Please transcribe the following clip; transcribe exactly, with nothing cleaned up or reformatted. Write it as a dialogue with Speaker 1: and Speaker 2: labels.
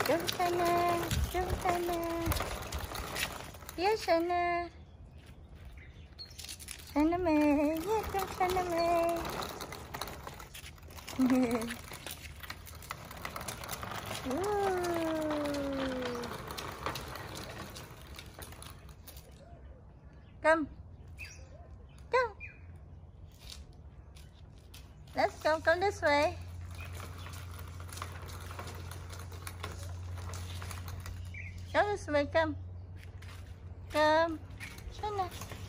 Speaker 1: Go, Channah. Go, Channah. Yes, Channah. Channah May. Yeah, go, Channah May. Come. Come. Let's go. Come this way. Go this way. Come. Come. Channah.